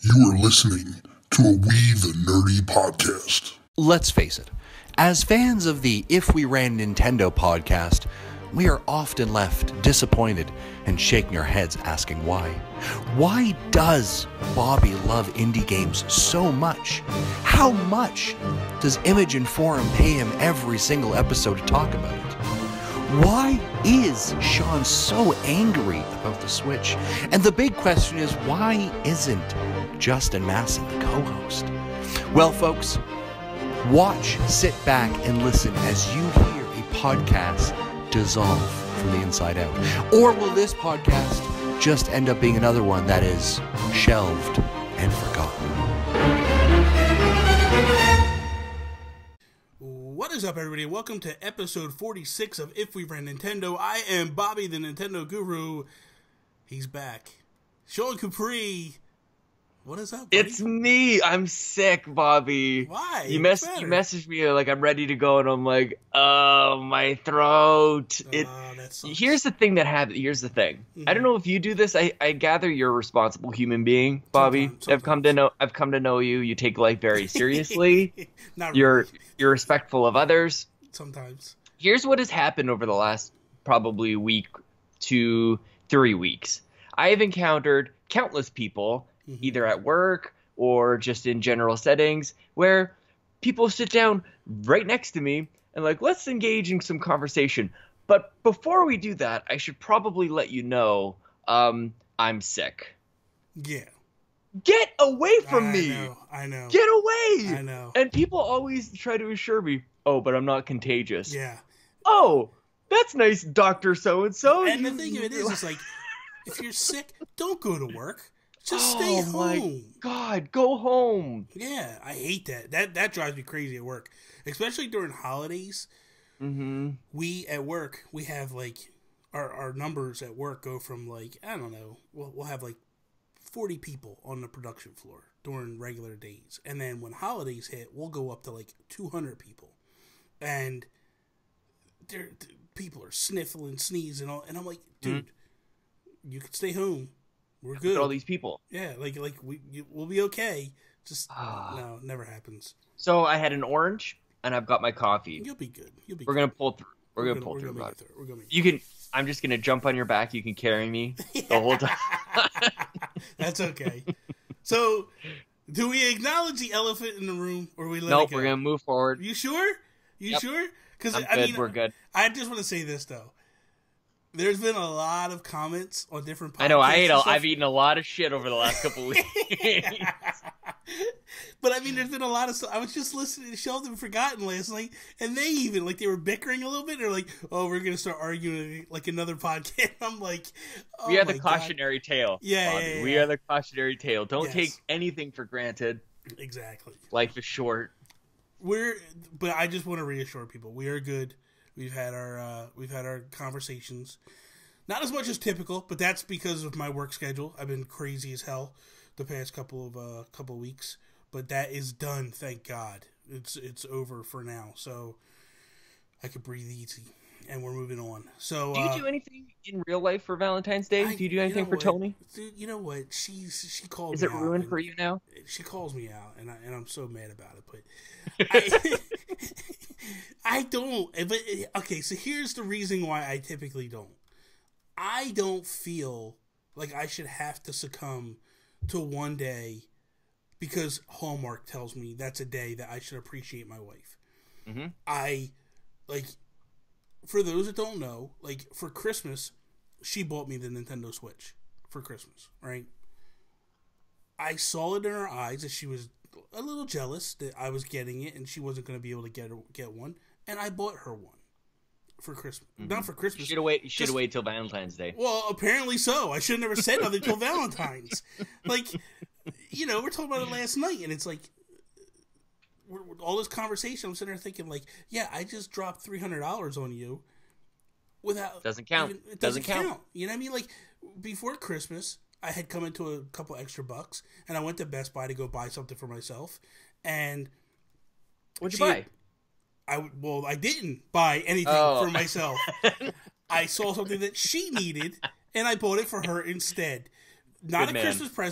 You are listening to a We the Nerdy podcast. Let's face it, as fans of the If We Ran Nintendo podcast, we are often left disappointed and shaking our heads asking why. Why does Bobby love indie games so much? How much does Image and Forum pay him every single episode to talk about it? Why is Sean so angry about the Switch? And the big question is, why isn't Justin Masson the co-host? Well, folks, watch, sit back, and listen as you hear a podcast dissolve from the inside out. Or will this podcast just end up being another one that is shelved and forgotten? What is up, everybody? Welcome to episode 46 of If We Ran Nintendo. I am Bobby, the Nintendo Guru. He's back. Sean Capri. What is up, buddy? It's me. I'm sick, Bobby. Why? You messaged me like I'm ready to go, and I'm like, oh, my throat. That sucks. Here's the thing that happened. Here's the thing. I don't know if you do this. I gather you're a responsible human being, Bobby. Sometimes. I've come to know you. You take life very seriously. Not You're really. respectful of others. Sometimes. Here's what has happened over the last probably week to 3 weeks. I have encountered countless people, either at work or just in general settings, where people sit down right next to me and like, let's engage in some conversation. But before we do that, I should probably let you know I'm sick. Yeah. Get away from me. I know. Get away. I know. And people always try to assure me, oh, but I'm not contagious. Yeah. Oh, that's nice, Dr. So-and-so. And the thing of it is, it's like, if you're sick, don't go to work. Just stay home. My God, go home. Yeah, I hate that. That drives me crazy at work, especially during holidays. Mm-hmm. We at work, we have like our numbers at work go from like, I don't know, we'll have like 40 people on the production floor during regular days, and then when holidays hit, we'll go up to like 200 people, and people are sniffling, sneezing, and all, and I'm like, dude, you can stay home. We're good. Look at all these people. Yeah, we'll be okay. Just no, never happens. So I had an orange, and I've got my coffee. You'll be good. We're gonna pull through. We're gonna pull through. You can. I'm just gonna jump on your back. You can carry me the whole time. That's okay. So, do we acknowledge the elephant in the room, or we let it go? We're gonna move forward. You sure? Yep. Sure? Because We're good. I just want to say this though. There's been a lot of comments on different podcasts. I know. I've eaten a lot of shit over the last couple weeks. But I mean, there's been a lot of stuff. I was just listening to Shelved and Forgotten last night, and they even they were bickering a little bit. They're like, "Oh, we're gonna start arguing like another podcast." I'm like, "Oh, we are the cautionary tale." Yeah. We are the cautionary tale. Don't take anything for granted. Exactly. Life is short. But I just want to reassure people, we are good. We've had our conversations, not as much as typical, but that's because of my work schedule. I've been crazy as hell the past couple of weeks, but that is done. Thank God, it's over for now, so I could breathe easy, and we're moving on. So, do you do anything in real life for Valentine's Day? Do you do anything for Tony? Dude, you know what? She called me out. Is it ruined for you now? She calls me out, and I'm so mad about it. But I don't. But okay, so here's the reason why I typically don't. I don't feel like I should have to succumb to one day because Hallmark tells me that's a day that I should appreciate my wife. Mm-hmm. For those that don't know, for Christmas, she bought me the Nintendo Switch for Christmas, right? I saw it in her eyes that she was a little jealous that I was getting it and she wasn't going to be able to get one, and I bought her one for Christmas. Mm-hmm. Not for Christmas. You should have waited till Valentine's Day. Well, apparently so. I should have never said nothing till Valentine's. We're talking about it last night, and it's like, all this conversation, I'm sitting there thinking, yeah, I just dropped $300 on you without... Doesn't count. It doesn't count. You know what I mean? Before Christmas, I had come into a couple extra bucks, and I went to Best Buy to go buy something for myself, and... What'd you buy? I didn't buy anything for myself. I saw something that she needed, and I bought it for her instead. Not a Christmas present,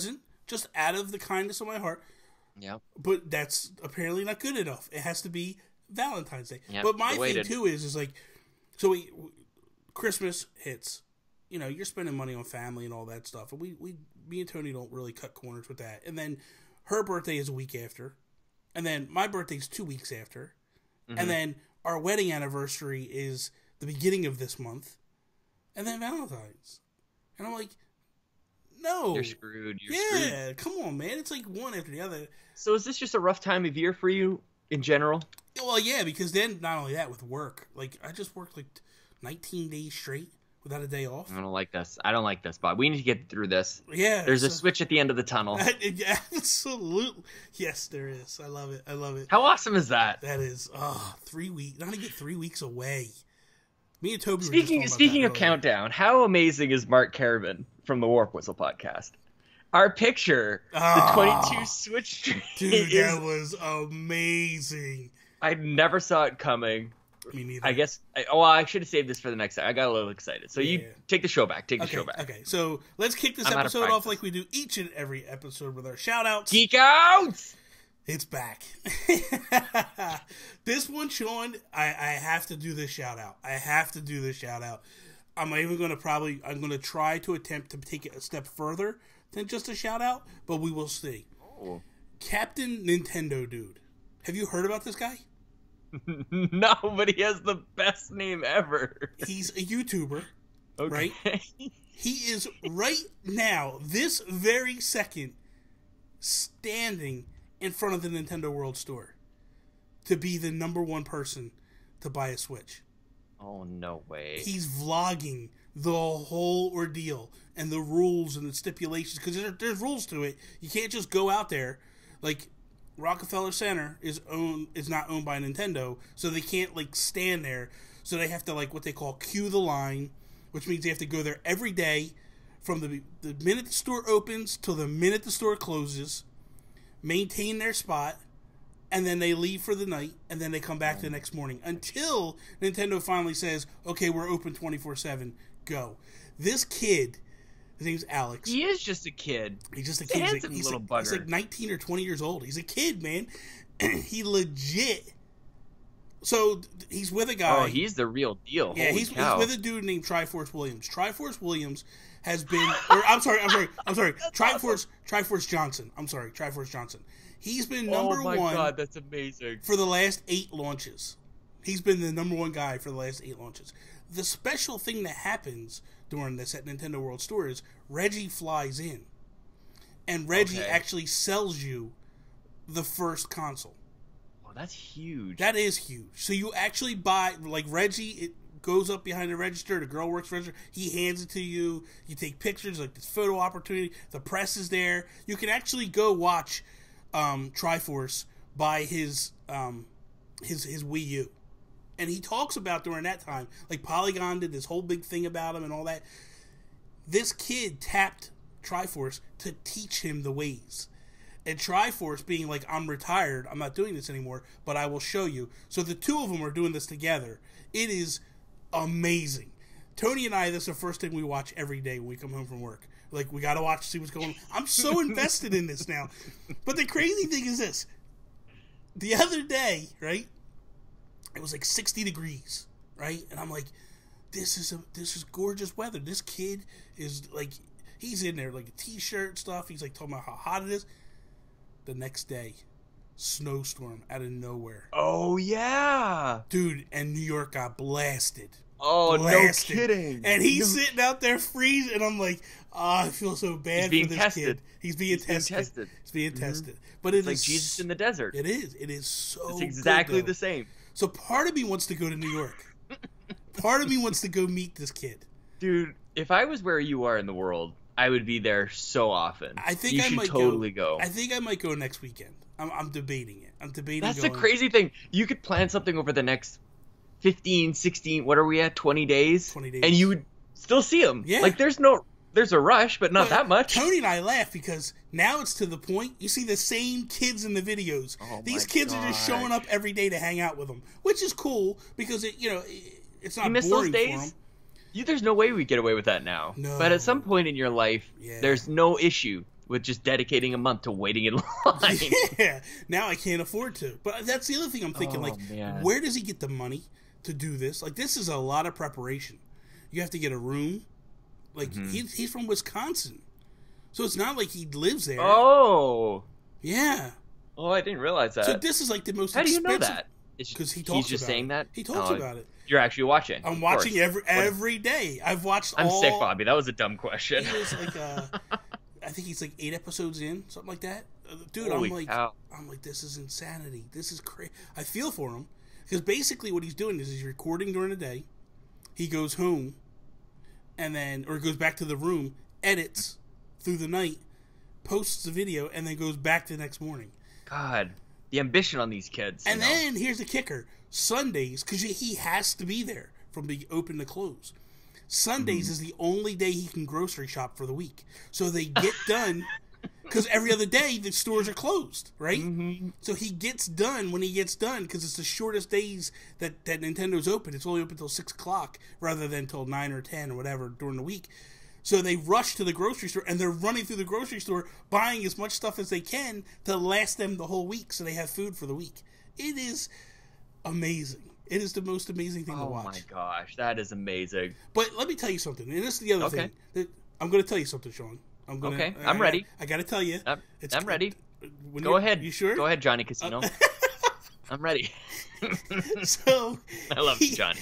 just out of the kindness of my heart. Yeah. But that's apparently not good enough. It has to be Valentine's Day. Yep, but my thing waited. too is like, so Christmas hits. You know, you're spending money on family and all that stuff, and me and Tony don't really cut corners with that. And then her birthday is a week after, and then my birthday's 2 weeks after, and then our wedding anniversary is the beginning of this month, and then Valentine's. And I'm like, no. You're screwed. Yeah, come on, man. It's like one after the other. So is this just a rough time of year for you in general? Well, yeah, because then not only that, with work, like I just worked like 19 days straight without a day off. I don't like this, Bob. We need to get through this. Yeah. There's a switch at the end of the tunnel. Absolutely. Yes, there is. I love it. How awesome is that? That is 3 weeks. Not to get 3 weeks away. Me and Toby Speaking of countdown, how amazing is Mark Caravan from the Warp Whistle podcast? Our picture, the 22 Switch stream. Dude, that was amazing. I never saw it coming. Me neither. I guess. I should have saved this for the next time. I got a little excited. So you take the show back. Take the show back. Okay, so let's kick this episode off like we do each and every episode with our shout-outs. Geek outs! It's back. This one, Sean, I have to do this shout-out. I'm even going to I'm going to try to attempt to take it a step further than just a shout-out, but we will see. Oh. Captain Nintendo Dude. Have you heard about this guy? No, but he has the best name ever. He's a YouTuber, okay. right? He is right now, this very second, standing in front of the Nintendo World Store to be the number one person to buy a Switch. Oh, no way. He's vlogging the whole ordeal and the rules and the stipulations, because there's rules to it. You can't just go out there. Like, Rockefeller Center is not owned by Nintendo, so they can't like stand there. So they have to like what they call queue the line, which means they have to go there every day from the minute the store opens till the minute the store closes, maintain their spot, and then they leave for the night, and then they come back the next morning until Nintendo finally says, "Okay, we're open 24/7. Go." This kid. His name's Alex. He is just a kid. He's just a kid. He's little bugger. He's like 19 or 20 years old. He's a kid, man. He legit. So he's with a guy. Oh, he's the real deal. Yeah, Holy he's cow. with a dude named Triforce Williams. Triforce Williams has been. I'm sorry. Triforce Johnson. I'm sorry, Triforce Johnson. He's been number one. Oh my god, that's amazing. For the last 8 launches. He's been the number one guy for the last 8 launches. The special thing that happens during this at Nintendo World Store is Reggie flies in. And Reggie actually sells you the first console. Oh, that's huge. That is huge. So you actually buy, like Reggie, it goes up behind the register, the girl works register, he hands it to you, you take pictures, like this photo opportunity, the press is there. You can actually go watch Triforce buy his Wii U. And he talks about during that time, like Polygon did this whole big thing about him and all that. This kid tapped Triforce to teach him the ways. And Triforce being like, I'm retired, I'm not doing this anymore, but I will show you. So the two of them are doing this together. It is amazing. Tony and I, this is the first thing we watch every day when we come home from work. Like, we got to watch, see what's going on. I'm so invested in this now. But the crazy thing is this. The other day, right? It was like 60 degrees, right? And I'm like, this is gorgeous weather. This kid is like, he's in there like a t-shirt stuff. He's like talking about how hot it is. The next day, snowstorm out of nowhere. Oh yeah, dude, and New York got blasted. Oh, blasted. No kidding. And he's sitting out there freezing, and I'm like, I feel so bad for this kid. He's being tested. He's being tested. But it's like Jesus in the desert. It is. It is so. It's exactly good, the same. So part of me wants to go to New York. Part of me wants to go meet this kid. Dude, if I was where you are in the world, I would be there so often. I think you I should might totally go. I think I might go next weekend. I'm debating it. I'm debating. That's going. the crazy thing. You could plan something over the next 15, 16, what are we at? 20 days? 20 days. And you would still see them. Yeah. Like there's a rush, but not that much. Tony and I laugh because now it's to the point you see the same kids in the videos. Oh These kids are just showing up every day to hang out with them, which is cool because it's not you miss boring those for days? them. There's no way we get away with that now. No. But at some point in your life, there's no issue with just dedicating a month to waiting in line. Yeah, now I can't afford to. But that's the other thing I'm thinking, Man. where does he get the money to do this? Like, this is a lot of preparation. You have to get a room. Like, he's from Wisconsin. So it's not like he lives there. Oh. Yeah. Oh, I didn't realize that. So this is like the most How do you expensive. know that? Because he talks he's just about saying it. that? He talks about it. You're actually watching. I'm watching every day. I've watched I'm sick, Bobby. That was a dumb question. He was like, I think he's like 8 episodes in, something like that. Dude, Holy cow. I'm like, this is insanity. This is crazy. I feel for him. Because basically what he's doing is he's recording during the day. He goes home, or goes back to the room, edits through the night, posts the video, and then goes back the next morning. God, the ambition on these kids. And then here's the kicker: Sundays, because he has to be there from the open to close. Sundays is the only day he can grocery shop for the week. So they get done, because every other day the stores are closed, right? Mm-hmm. So he gets done when he gets done, because it's the shortest days that Nintendo's open. It's only open until 6 o'clock rather than until 9 or 10 or whatever during the week. So they rush to the grocery store, and they're running through the grocery store, buying as much stuff as they can to last them the whole week, so they have food for the week. It is amazing. It is the most amazing thing to watch. Oh my gosh, that is amazing. But let me tell you something, and this is the other thing. I'm going to tell you something, Sean. I'm ready. I got to tell you. I'm ready. Go ahead. You sure? Go ahead, Johnny Casino. I'm ready. So I love you, Johnny.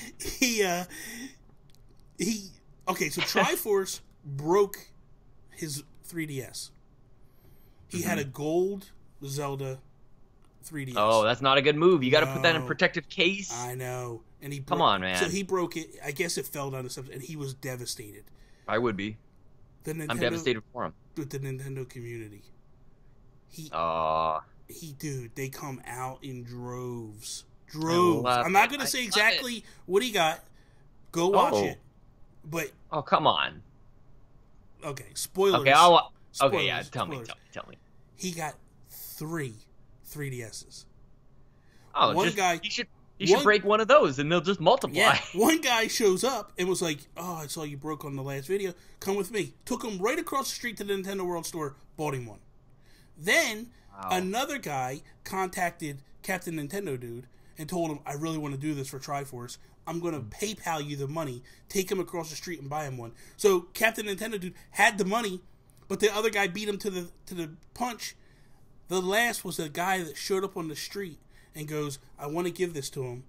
Okay, so Triforce broke his 3DS. He had a gold Zelda 3DS. Oh, that's not a good move. You got to put that in a protective case. I know. And Come on, man. So he broke it. I guess it fell down to something, and he was devastated. I would be. I'm devastated for him. With the Nintendo community. Dude, they come out in droves. I'm not going to say exactly what he got. Go watch it. But come on. Okay, spoilers. Okay, okay, yeah, tell me. He got 3 3DSs. Oh, he should break one of those, and they'll just multiply. Yeah, one guy shows up and was like, "Oh, I saw you broke on the last video. Come with me." Took him right across the street to the Nintendo World Store. Bought him one. Then another guy contacted Captain Nintendo Dude and told him, "I really want to do this for Triforce. I'm going to PayPal you the money. Take him across the street and buy him one." So Captain Nintendo Dude had the money, but the other guy beat him to the punch. The last was the guy that showed up on the street and goes, "I want to give this to him.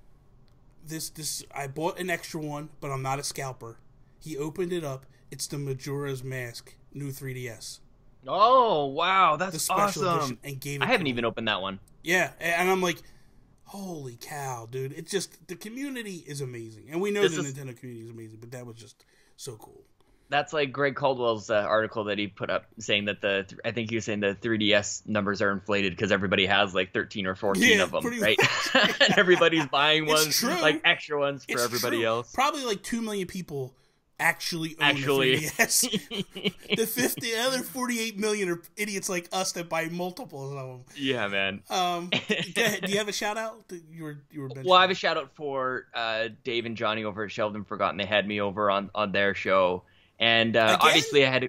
This I bought an extra one, but I'm not a scalper." He opened it up. It's the Majora's Mask new 3DS. Oh wow, that's the special awesome! Edition, and gave it I haven't even opened that one. Yeah, and I'm like, holy cow, dude! It's just the community is amazing, and we know the Nintendo community is amazing, but that was just so cool. That's like Greg Caldwell's article that he put up saying that I think he was saying the 3DS numbers are inflated because everybody has like 13 or 14 of them, right? And everybody's buying ones, like extra ones for everybody else. Probably like 2 million people actually own a 3DS. The other 48 million are idiots like us that buy multiples of them. Yeah, man. Go ahead. Do you have a shout out? You were mentioning. Well, I have a shout out for Dave and Johnny over at Shelved and Forgotten. They had me over on their show. And obviously, I had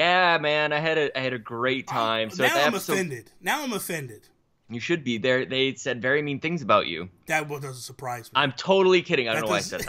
a great time. So now I'm offended. Now I'm offended. You should be there. They said very mean things about you. That doesn't surprise me. I'm totally kidding. I don't know why I said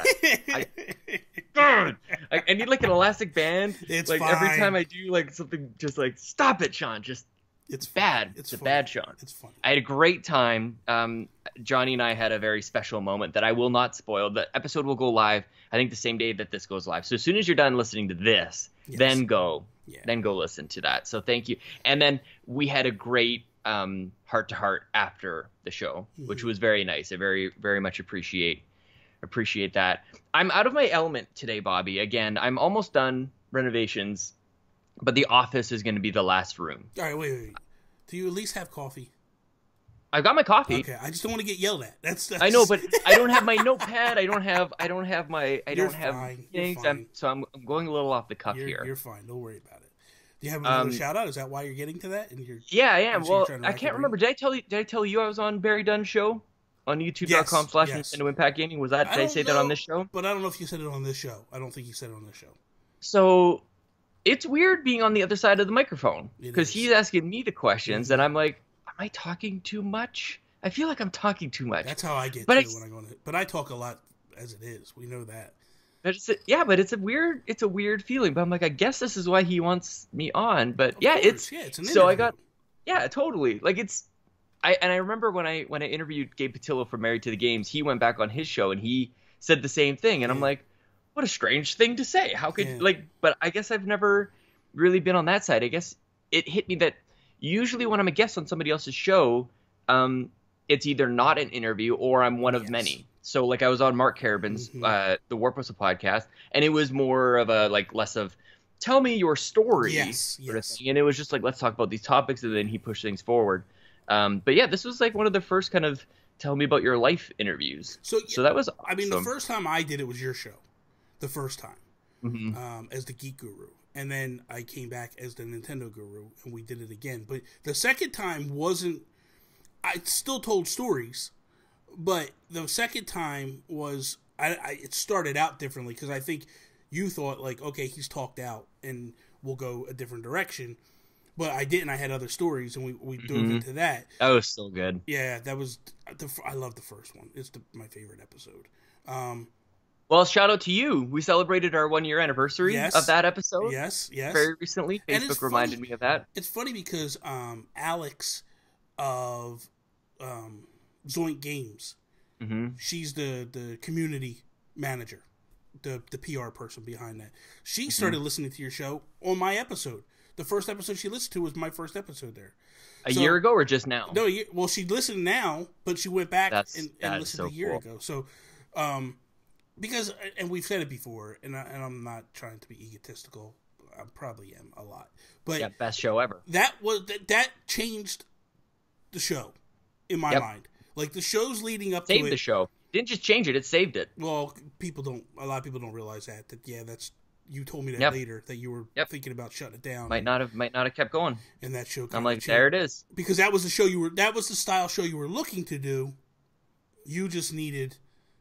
that. I need like an elastic band. It's like fine. every time I do like something, just like stop it, Sean. It's bad. It's a bad Sean. It's funny. I had a great time. Johnny and I had a very special moment that I will not spoil. The episode will go live, I think, the same day that this goes live. So as soon as you're done listening to this, then go listen to that. So thank you. And then we had a great heart-to-heart after the show, which was very nice. I very, very much appreciate that. I'm out of my element today, Bobby. Again, I'm almost done renovations, but the office is going to be the last room. All right, wait. Do you at least have coffee? I've got my coffee. Okay, I just don't want to get yelled at. That's I know, but I don't have my notepad. I don't have things. I'm going a little off the cuff here. You're fine. Don't worry about it. Do you have another shout out? Is that why you're getting to that? Yeah, I am. Well, I can't remember. Did I tell you I was on Barry Dunn's show on YouTube.com/Nintendo Impact Gaming? Was that? Did I say that on this show? But I don't know if you said it on this show. I don't think you said it on this show. So it's weird being on the other side of the microphone because is. he's asking me the questions, and I'm like, am I talking too much? I feel like I'm talking too much. That's how I get But too when I go on it. But I talk a lot as it is. We know that. But it's a weird feeling. But I'm like, I guess this is why he wants me on. But Of course. It's an interview. Totally. Like I remember when I interviewed Gabe Patillo for Married to the Games, he went back on his show and he said the same thing, and I'm like, what a strange thing to say. How could but I guess I've never really been on that side. I guess it hit me that usually when I'm a guest on somebody else's show, it's either not an interview or I'm one of many. So like I was on Mark Carabin's the Warp Whistle podcast, and it was more of a less of tell me your story sort of thing. And it was just like, let's talk about these topics, and then he pushed things forward. But yeah, this was like one of the first kind of tell me about your life interviews. So that was awesome. I mean, the first time I did it was your show. The first time as the Geek Guru. And then I came back as the Nintendo Guru, and we did it again. But the second time wasn't... I still told stories, but the second time was... it started out differently, because I think you thought, like, okay, he's talked out, and we'll go a different direction. But I didn't. I had other stories, and we dove into that. That was so good. Yeah, that was... I love the first one. It's my favorite episode. Well, shout out to you. We celebrated our 1-year anniversary of that episode. Yes. Very recently. Facebook reminded me of that. It's funny because Alex of Zoink Games, she's the community manager, the PR person behind that. She started listening to your show on my episode. The first episode she listened to was my first episode there. A year ago or just now? No, well, she listened now, but she went back and listened a year ago. So, because, and we've said it before, and I'm not trying to be egotistical. I probably am a lot, but best show ever. That changed the show in my mind. Like the shows leading up to it, saved the show. Didn't just change it; it saved it. Well, a lot of people don't realize that. That's. You told me that later that you were thinking about shutting it down. Might not have kept going. And that show. I'm like, there it is. Because that was the show that was the style show you were looking to do. You just needed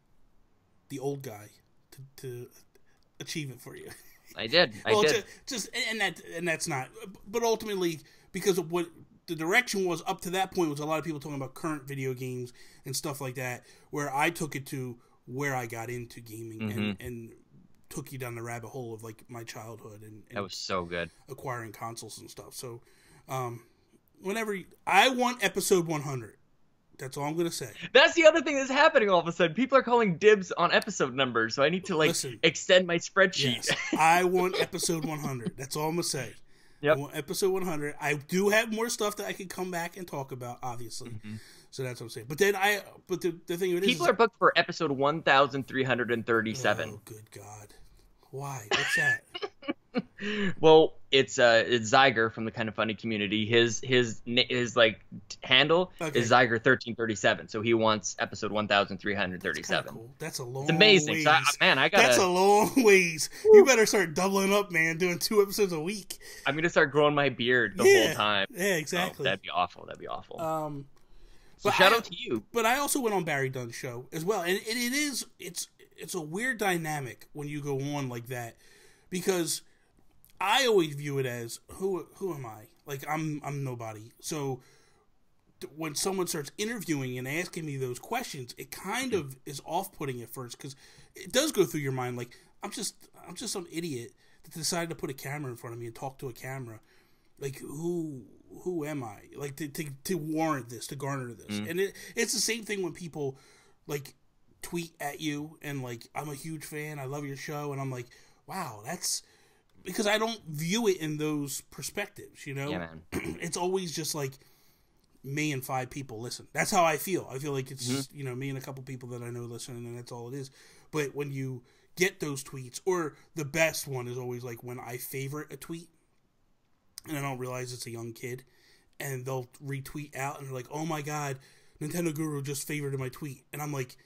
the old guy to achieve it for you. I did. I did. And that's not. But ultimately, because of what the direction was up to that point, was a lot of people talking about current video games and stuff like that. Where I took it to where I got into gaming and took you down the rabbit hole of like my childhood and that was so good, acquiring consoles and stuff. So whenever I want episode 100, that's all I'm gonna say. That's the other thing that's happening all of a sudden. People are calling dibs on episode numbers, so I need to extend my spreadsheet. Yes, I want episode 100. That's all I'm gonna say. I want episode 100. I do have more stuff that I can come back and talk about, obviously. So that's what I'm saying. But then the thing of it is, people are booked for episode 1337. Oh, good God. Why? What's that? Well, it's Zyger from the Kind of Funny community. His like handle is Zyger 1337. So he wants episode 1337. Cool. That's a long. It's amazing. Ways. So I gotta. That's a long ways. Woo. You better start doubling up, man. Doing 2 episodes a week. I'm gonna start growing my beard the whole time. Yeah, exactly. Oh, that'd be awful. So but shout out to you. But I also went on Barry Dunn's show as well, and it's a weird dynamic when you go on like that, because I always view it as who am I? Like I'm nobody. So when someone starts interviewing and asking me those questions, it kind of is off-putting at first, because it does go through your mind like I'm just some idiot that decided to put a camera in front of me and talk to a camera. Like who am I? Like to warrant this, to garner this. And it's the same thing when people like tweet at you and like, I'm a huge fan, I love your show, and I'm like, wow, that's because I don't view it in those perspectives, you know? Yeah, man. It's always just like me and 5 people listen. That's how I feel. I feel like it's just, me and a couple people that I know listen, and that's all it is. But when you get those tweets, or the best one is always like when I favorite a tweet and I don't realize it's a young kid, and they'll retweet out and they're like, oh my God, Nintendo Guru just favorited my tweet. And I'm like,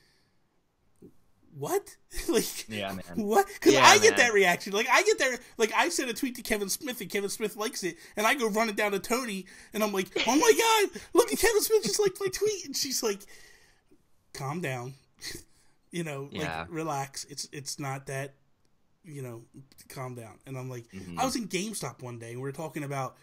what? Like, yeah, man. What? Because I get that reaction. Like, I get that. Like, I sent a tweet to Kevin Smith, and Kevin Smith likes it, and I go run it down to Tony, and I'm like, oh my God, look at Kevin Smith just liked my tweet, and she's like, calm down, like relax. It's not that calm down. And I'm like, I was in GameStop one day and we were talking about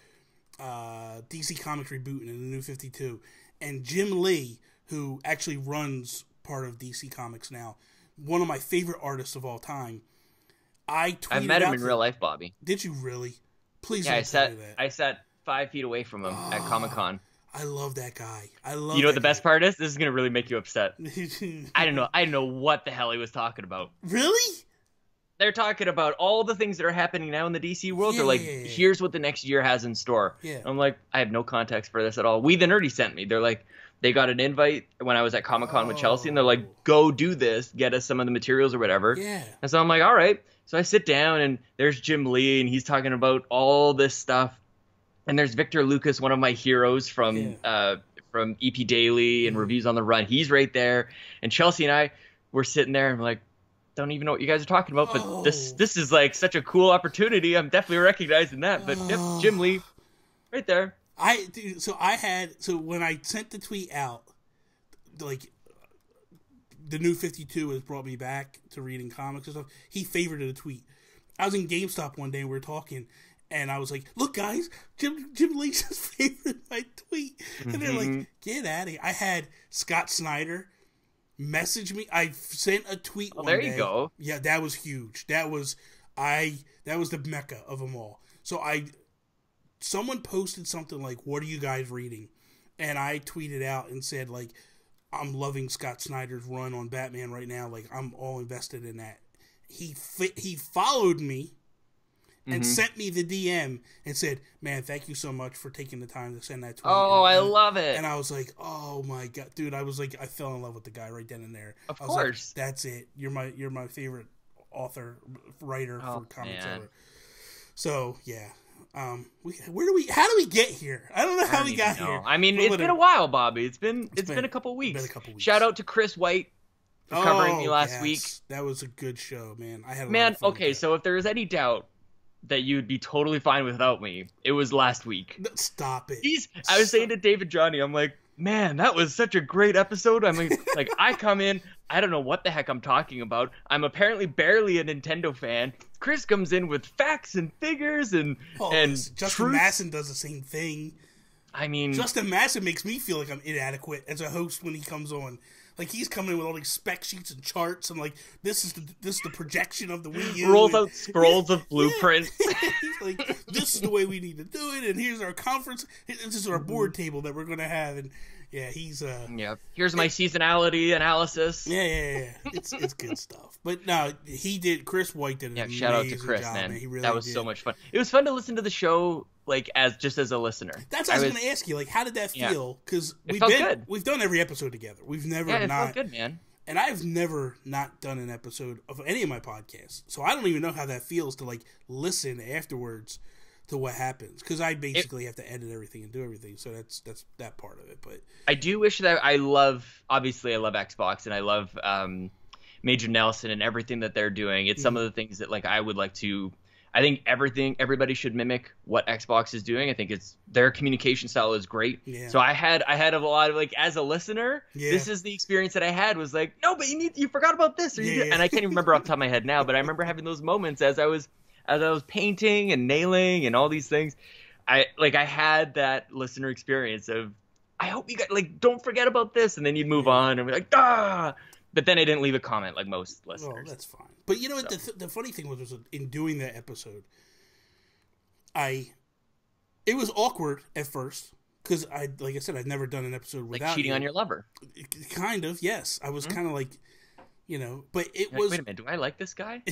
DC Comics rebooting in the New 52, and Jim Lee, who actually runs part of DC Comics now, one of my favorite artists of all time. I've met him in real life, Bobby. Did you really? Please. Yeah, don't tell me that. I sat 5 feet away from him at Comic-Con. I love that guy. You know what the best part is? This is gonna really make you upset. I don't know what the hell he was talking about. Really? They're talking about all the things that are happening now in the DC world. They're like, here's what the next year has in store. Yeah. I'm like, I have no context for this at all. We the Nerdy sent me. They're like, they got an invite when I was at Comic-Con with Chelsea, and they're like, go do this, get us some of the materials or whatever. Yeah. And so I'm like, all right. So I sit down, and there's Jim Lee, and he's talking about all this stuff. And there's Victor Lucas, one of my heroes from EP Daily and Reviews on the Run. He's right there. And Chelsea and I were sitting there, and we're like, don't even know what you guys are talking about, but this is like such a cool opportunity. I'm definitely recognizing that. But yep, Jim Lee, right there. So when I sent the tweet out, like the New 52 has brought me back to reading comics and stuff. He favorited a tweet. I was in GameStop one day and we were talking, and I was like, look guys, Jim Lee just favorited my tweet. And they're like, get out of here. I had Scott Snyder message me. I sent a tweet one day. There you go. Yeah, that was huge. That was the mecca of them all. So someone posted something like, what are you guys reading? And I tweeted out and said, like, I'm loving Scott Snyder's run on Batman right now. Like, I'm all invested in that. He followed me and sent me the DM and said, man, thank you so much for taking the time to send that tweet. Oh, I love it. And I was like, oh my God, dude, I fell in love with the guy right then and there. Of I was course. like, that's it. You're my favorite writer for comics ever. So, yeah. How do we get here? I don't know how we got here. I mean, it's been a while, Bobby. It's been a couple weeks. Shout out to Chris White for covering me last week. That was a good show, man. I had a man. lot of fun Okay, with that. so if there is any doubt that you'd be totally fine without me, it was last week. Stop it. I was saying to David Johnny, I'm like, man, that was such a great episode. I mean, like, I come in, I don't know what the heck I'm talking about. I'm apparently barely a Nintendo fan. Chris comes in with facts and figures and Justin Masson does the same thing. I mean, Justin Masson makes me feel like I'm inadequate as a host when he comes on. Like, he's coming in with all these spec sheets and charts, and like, this is the projection of the Wii U. Rolls out scrolls of blueprints. He's like, this is the way we need to do it, and here's our conference. This is our board table that we're gonna have, and yeah, he's here's my seasonality analysis. Yeah. It's good stuff. But no, Chris White did an amazing shout out to Chris, job, man. He really that was did. so much fun. It was fun to listen to the show, like, as a listener. That's what I was going to ask you. Like, how did that feel? Because we've done every episode together. We've never it felt good, man. And I've never not done an episode of any of my podcasts, so I don't even know how that feels to like listen afterwards to what happens, because I basically have to edit everything and do everything. So that's that part of it. But I do wish that I love Xbox, and I love Major Nelson and everything that they're doing. It's some of the things that, like, I would like to. I think everybody should mimic what Xbox is doing. I think their communication style is great. Yeah. So I had a lot of, like, as a listener, this is the experience that I had, was like, no, but you forgot about this, or and I can't even remember off the top of my head now, but I remember having those moments as I was painting and nailing and all these things. I had that listener experience of, I hope you guys, like, don't forget about this, and then you'd move on and be like, ah. But then I didn't leave a comment like most listeners. Oh, that's fine. But you know what? The funny thing was in doing that episode, it was awkward at first because like I said, I'd never done an episode without like cheating on your lover. Kind of, yes. I was kind of like, but it was. Wait a minute, do I like this guy?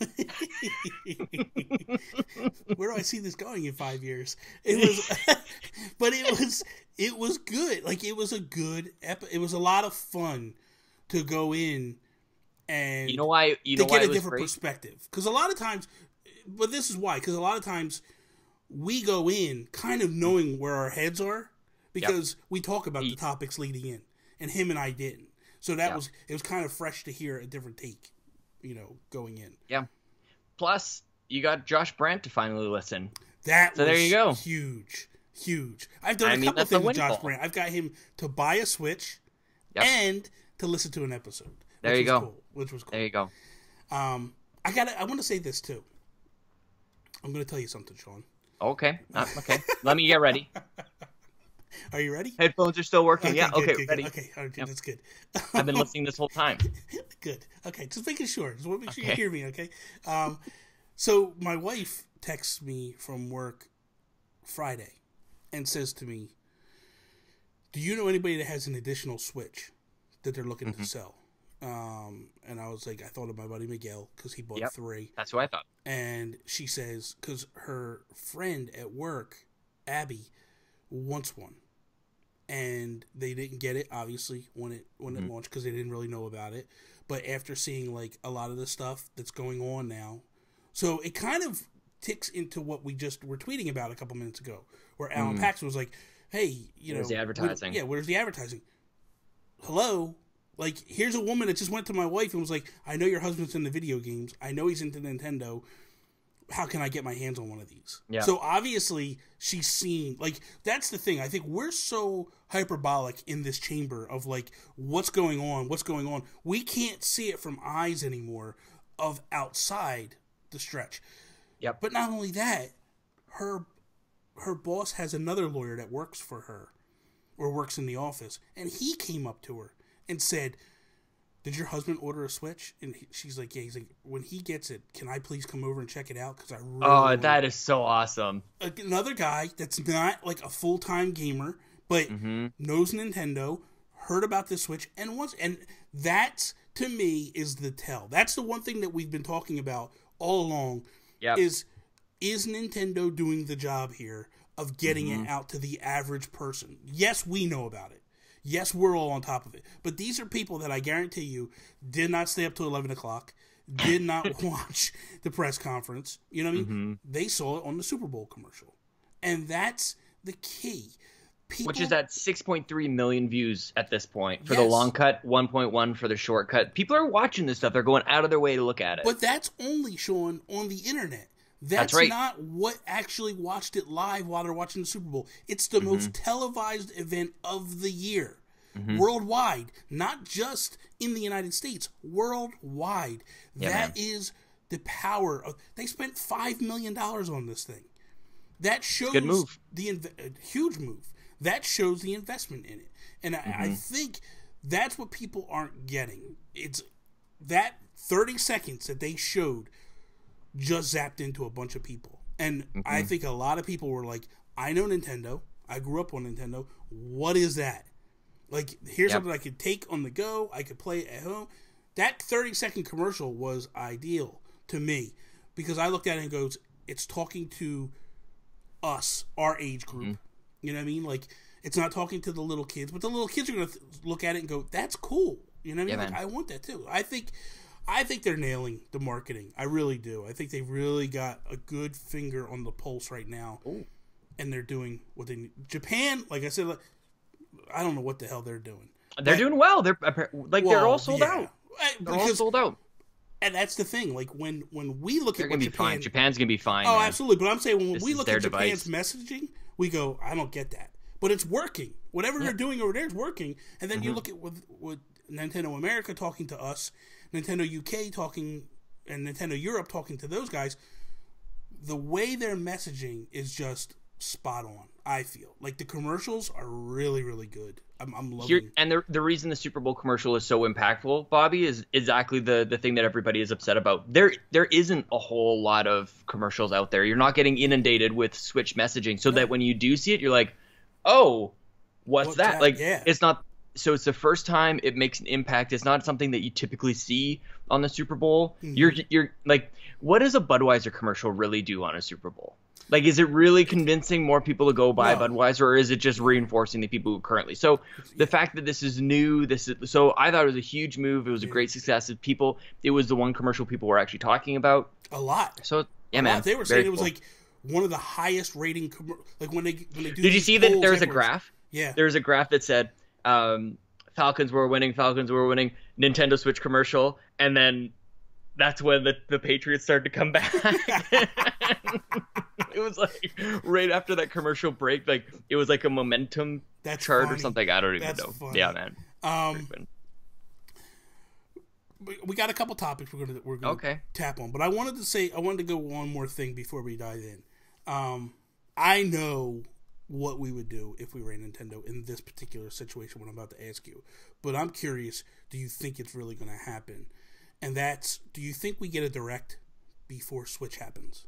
Where do I see this going in 5 years? It was, but it was good. Like, it was a good it was a lot of fun to go in and get a different perspective. Because a lot of times, but this is why, because a lot of times we go in kind of knowing where our heads are, because we talk about the topics leading in, and him and I didn't. So it was kind of fresh to hear a different take, going in. Yeah. Plus, you got Josh Brandt to finally listen. So there you go. Huge. I've done a couple things with Josh Brandt. I've got him to buy a Switch and to listen to an episode. There you go. Which was cool. There you go. I I want to say this too. I'm going to tell you something, Sean. Okay. Okay. Let me get ready. Are you ready? Headphones are still working. Okay, yeah. good, Okay. good, Ready. Good. Okay. All right, Yep. that's good. I've been listening this whole time. Good. Okay. Just making sure. Just want to make sure Okay. you hear me. Okay. So my wife texts me from work Friday and says to me, "Do you know anybody that has an additional Switch that they're looking to sell?" And I was like, I thought of my buddy Miguel because he bought 3. That's what I thought. And she says, because her friend at work, Abby, wants one. And they didn't get it, obviously, when it launched because they didn't really know about it. But after seeing, like, a lot of the stuff that's going on now. So it kind of ticks into what we just were tweeting about a couple minutes ago, where Alan Paxton was like, hey, Where's the advertising? Where's the advertising? Hello? Like, here's a woman that just went to my wife and was like, I know your husband's into video games. I know he's into Nintendo. How can I get my hands on one of these? Yeah. So, obviously, she's seen... Like, that's the thing. I think we're so hyperbolic in this chamber of, like, what's going on? We can't see it from eyes anymore of outside the stretch. Yep. But not only that, her boss has another lawyer that works for her or works in the office. And he came up to her and said, did your husband order a Switch? And she's like, yeah. He's like, when he gets it, can I please come over and check it out? Because I really that is so awesome. Another guy that's not like a full-time gamer, but knows Nintendo, heard about this Switch, and wants. And that, to me, is the tell. That's the one thing that we've been talking about all along. Yep. Is Nintendo doing the job here of getting it out to the average person? Yes, we know about it. Yes, we're all on top of it. But these are people that I guarantee you did not stay up till 11 o'clock, did not watch the press conference. You know what I mean? They saw it on the Super Bowl commercial. And that's the key. Which is at 6.3 million views at this point. For the long cut, 1.1 for the short cut. People are watching this stuff. They're going out of their way to look at it. But that's only, Sean, on the internet. That's right. not what actually watched it live while they're watching the Super Bowl. It's the most televised event of the year. Worldwide. Not just in the United States. Worldwide. Yeah, that is the power of... They spent $5 million on this thing. That shows... Good move. Huge move. That shows the investment in it. And I think that's what people aren't getting. It's that 30 seconds that they showed just zapped into a bunch of people. And I think a lot of people were like, I know Nintendo. I grew up on Nintendo. What is that? Like, here's something I could take on the go. I could play it at home. That 30-second commercial was ideal to me because I looked at it and goes, it's talking to us, our age group. You know what I mean? Like, it's not talking to the little kids, but the little kids are going to look at it and go, that's cool. You know what I mean? Like, I want that too. I think they're nailing the marketing. I really do. I think they've really got a good finger on the pulse right now. Ooh. And they're doing what they need. Japan, like I said, I don't know what the hell they're doing. They're doing well. They're all sold out. They're all sold out. And that's the thing. Like when we look at what Japan, fine. Japan's gonna be fine. Oh, man. absolutely. But I'm saying when we look at device. Japan's messaging, we go, I don't get that. But it's working. Whatever they're doing over there is working. And then you look at with Nintendo America talking to us, Nintendo UK talking, and Nintendo Europe talking to those guys. The way they're messaging is just spot on. I feel like the commercials are really, really good. I'm loving. And the reason the Super Bowl commercial is so impactful, Bobby, is exactly the thing that everybody is upset about. There isn't a whole lot of commercials out there. You're not getting inundated with Switch messaging, so that when you do see it, you're like, oh, what's that? Like, it's not. So it's the first time it makes an impact. It's not something that you typically see on the Super Bowl. You're like, what does a Budweiser commercial really do on a Super Bowl? Like, is it really convincing more people to go buy Budweiser, or is it just reinforcing the people who currently? So the fact that this is new, so I thought it was a huge move. It was a great success. It was the one commercial people were actually talking about a lot. So yeah, man, they were saying it was like one of the highest rating. Like when they do. Did you see that there was a graph? Yeah, there was a graph that said Falcons were winning, Nintendo Switch commercial, and then that's when the Patriots started to come back. It was like right after that commercial break, like it was like a momentum chart or something. I don't even know. Funny. Yeah, man. we got a couple topics we're gonna tap on, but I wanted to go one more thing before we dive in. I know what we would do if we ran Nintendo in this particular situation, what I'm about to ask you, but I'm curious, do you think it's really going to happen? And that's, do you think we get a Direct before Switch happens?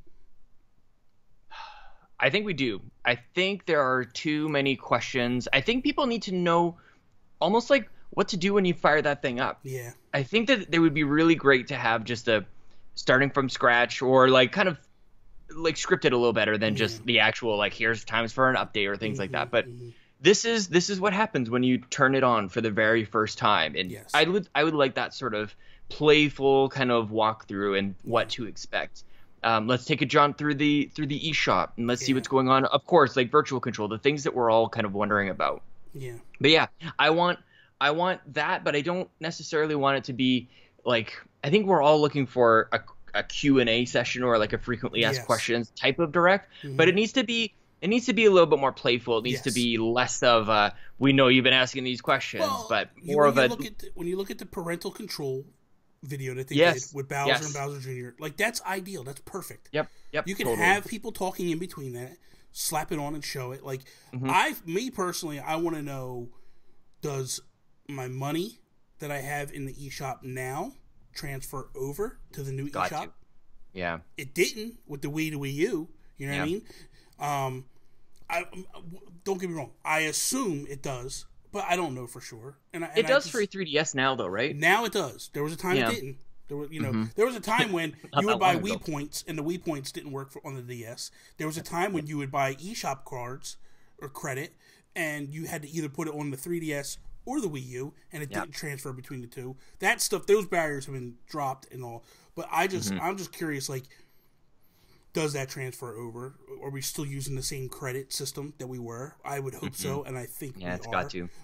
I think we do. I think there are too many questions. I think people need to know almost like what to do when you fire that thing up. Yeah. I think that it would be really great to have just a starting from scratch, or like kind of like scripted a little better than just the actual like here's times for an update or things like that. But this is what happens when you turn it on for the very first time. And yes. I would like that sort of playful kind of walkthrough and what to expect. Let's take a jaunt through the eShop and let's see what's going on. Of course, like Virtual Control, the things that we're all kind of wondering about. Yeah. But yeah, I want that, but I don't necessarily want it to be like, I think we're all looking for a Q&A session or like a frequently asked questions type of Direct, but it needs to be a little bit more playful. It needs to be less of we know you've been asking these questions, but more of a when you look at the parental control video that they did with Bowser and Bowser Jr., like that's ideal. That's perfect. Yep. You can have people talking in between that, slap it on and show it. Like me personally, I want to know, does my money that I have in the eShop now transfer over to the new eShop? Yeah. It didn't with the Wii to Wii U. You know what I mean? I don't get me wrong. I assume it does, but I don't know for sure. It does for 3DS now, though, right? Now it does. There was a time it didn't. There was, there was a time when you would buy Wii points and the Wii points didn't work on the DS. There was a time when you would buy eShop cards or credit, and you had to either put it on the 3DS or the Wii U, and it didn't transfer between the two. That stuff, those barriers have been dropped and all. But I'm just curious, like, does that transfer over? Are we still using the same credit system that we were? I would hope so, and I think we are. It's got to.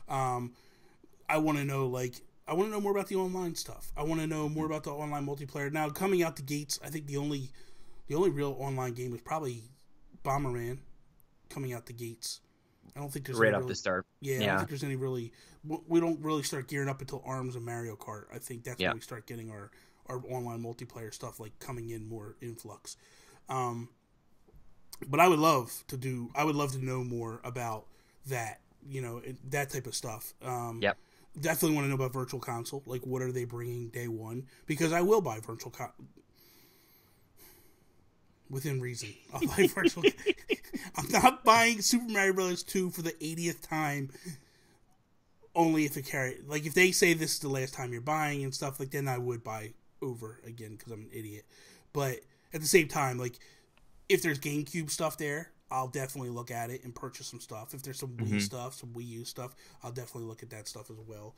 I want to know, more about the online stuff. I want to know more about the online multiplayer. Now, coming out the gates, I think the only real online game is probably Bomberman coming out the gates. I don't think there's right off the start. Yeah, I don't think there's any really. We don't really start gearing up until ARMS and Mario Kart. I think that's when we start getting our online multiplayer stuff like coming in more influx. But I would love to know more about that. That type of stuff. Definitely want to know about Virtual Console. Like, what are they bringing day one? Because I will buy Virtual Console. Within reason. I'll buy Virtual I'm not buying Super Mario Bros. 2 for the 80th time, only if it like, if they say this is the last time you're buying and stuff, like, then I would buy over again because I'm an idiot. But at the same time, like, if there's GameCube stuff there, I'll definitely look at it and purchase some stuff. If there's some Wii stuff, some Wii U stuff, I'll definitely look at that stuff as well.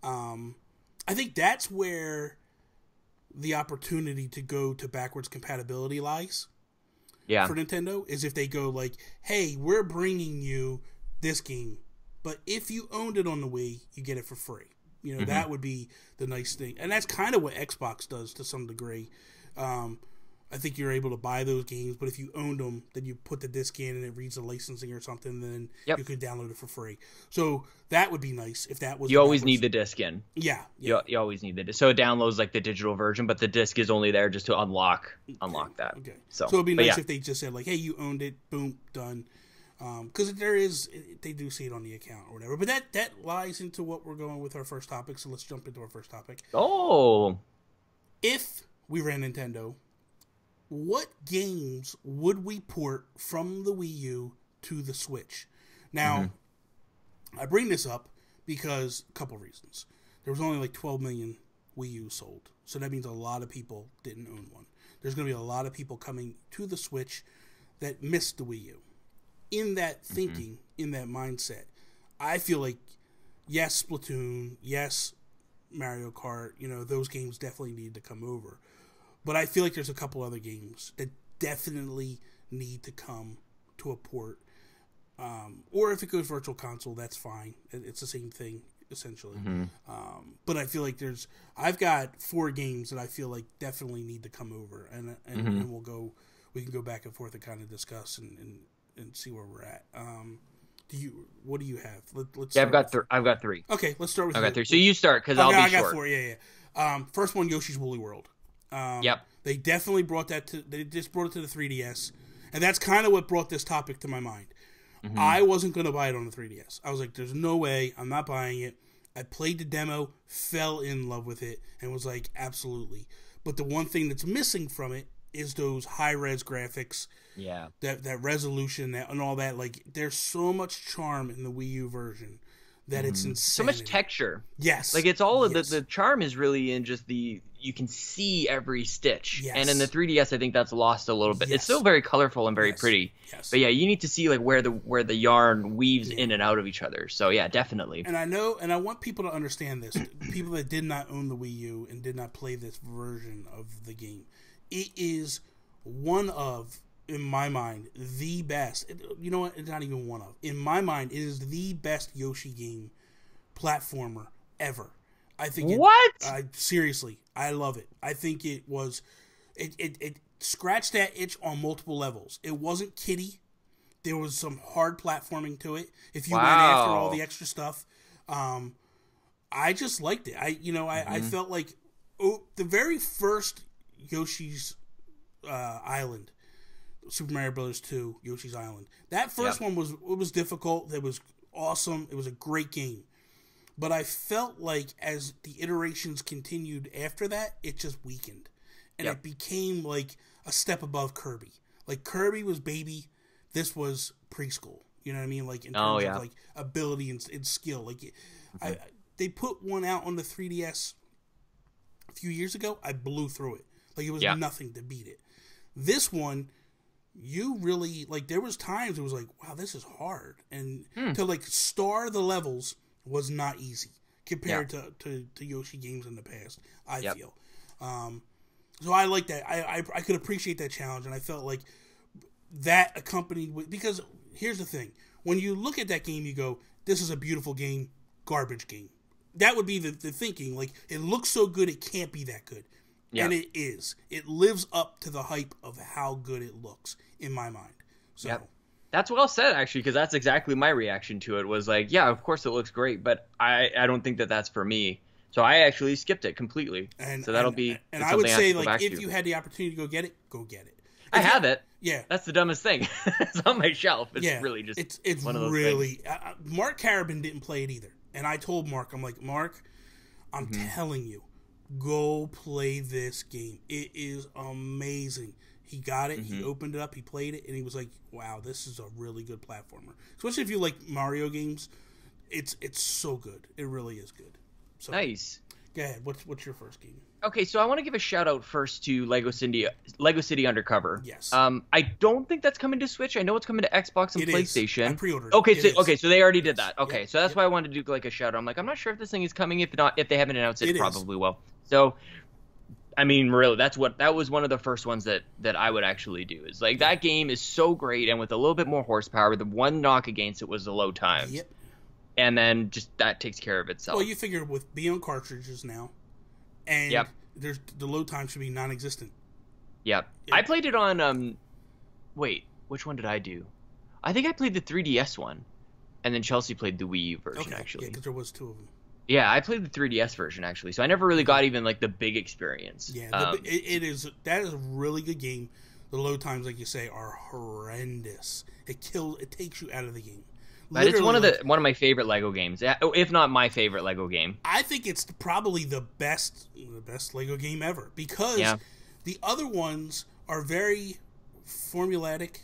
I think that's where the opportunity to go to backwards compatibility lies. Yeah. For Nintendo, is if they go like, hey, we're bringing you this game, but if you owned it on the Wii, you get it for free. That would be the nice thing. And that's kind of what Xbox does to some degree. I think you're able to buy those games, but if you owned them, then you put the disc in and it reads the licensing or something, then you could download it for free. So that would be nice if that was. You always need the disc in. Yeah. You always need the disc. So it downloads like the digital version, but the disc is only there just to unlock that. Okay. So it'd be nice if they just said like, hey, you owned it, boom, done. Because they do see it on the account or whatever. But that lies into what we're going with our first topic. So let's jump into our first topic. Oh. If we ran Nintendo, what games would we port from the Wii U to the Switch? Now, I bring this up because a couple reasons. There was only like 12 million Wii U sold. So that means a lot of people didn't own one. There's going to be a lot of people coming to the Switch that missed the Wii U. In that thinking, in that mindset, I feel like, yes, Splatoon, yes, Mario Kart, those games definitely need to come over. But I feel like there's a couple other games that definitely need to come to a port. Or if it goes Virtual Console, that's fine. It's the same thing, essentially. But I feel like I've got 4 games that I feel like definitely need to come over. And we can go back and forth and kind of discuss and see where we're at. What do you have? Let's I've got 3. Okay, let's start with I've got 3. So you start because I'll be short. I got 4, yeah. First one, Yoshi's Woolly World. Yep. They definitely brought that to. They just brought it to the 3DS, and that's kind of what brought this topic to my mind. Mm-hmm. I wasn't going to buy it on the 3DS. I was like, "There's no way. I'm not buying it." I played the demo, fell in love with it, and was like, "Absolutely." But the one thing that's missing from it is those high-res graphics. Yeah. That resolution and all that. Like, there's so much charm in the Wii U version that it's insane. So much texture. Yes. Like, it's all of the charm is really in just you can see every stitch. Yes. And in the 3DS, I think that's lost a little bit. Yes. It's still very colorful and very pretty. Yes. But yeah, you need to see like where the yarn weaves in and out of each other. So yeah, definitely. And I want people to understand this. People that did not own the Wii U and did not play this version of the game. It is one of, in my mind, the best. You know what? It's not even one of. In my mind, it is the best Yoshi game platformer ever. I think. Seriously, I love it. I think it was. It scratched that itch on multiple levels. It wasn't kiddie. There was some hard platforming to it. If you went after all the extra stuff, I just liked it. I felt like the very first Yoshi's Island, Super Mario Bros. 2, Yoshi's Island. That first one was difficult. It was awesome. It was a great game. But I felt like as the iterations continued after that, it just weakened. And it became like a step above Kirby. Like Kirby was baby, this was preschool. You know what I mean? Like in terms of like ability and skill. Like they put one out on the 3DS a few years ago. I blew through it. Like it was nothing to beat it. This one, you really like. There was times it was like, wow, this is hard, and to like star the levels was not easy compared to Yoshi games in the past. I feel. So I like that. I could appreciate that challenge, and I felt like that accompanied with, because here's the thing: when you look at that game, you go, "This is a beautiful game, garbage game." That would be the thinking. Like it looks so good, it can't be that good. Yeah. And it is. It lives up to the hype of how good it looks, in my mind. So that's well said, actually, because that's exactly my reaction to it. Was like, yeah, of course it looks great, but I don't think that's for me. So I actually skipped it completely. And so that'll be. And I would say, like, if you had the opportunity to go get it, go get it. I have it. Yeah, that's the dumbest thing. It's on my shelf. It's really just. It's one of those really. Mark Carabin didn't play it either, and I told Mark, I'm like, Mark, I'm telling you. Go play this game. It is amazing. He got it. He opened it up. He played it, and he was like, "Wow, this is a really good platformer." Especially if you like Mario games, it's so good. It really is good. So, nice. Go ahead. What's your first game? Okay, so I want to give a shout out first to Lego City Undercover. Yes. I don't think that's coming to Switch. I know it's coming to Xbox and PlayStation. I pre-ordered. Okay, so they already did that. Okay, so that's why I wanted to do like a shout out. I'm like, I'm not sure if this thing is coming. If they haven't announced it, probably will. So, I mean, really, that was one of the first ones that I would actually do. Is like that game is so great, and with a little bit more horsepower, the one knock against it was the low times. Yep. And then just that takes care of itself. Well, you figure with being on cartridges now, and there's the load time should be non-existent. Yep. I played it on wait, which one did I do? I think I played the 3DS one, and then Chelsea played the Wii U version actually. Yeah, because there was two of them. Yeah, I played the 3DS version actually, so I never really got even like the big experience. Yeah, that is a really good game. The load times, like you say, are horrendous. It takes you out of the game. But it's one of my favorite Lego games, if not my favorite Lego game. I think it's probably the best Lego game ever, because the other ones are very formulaic,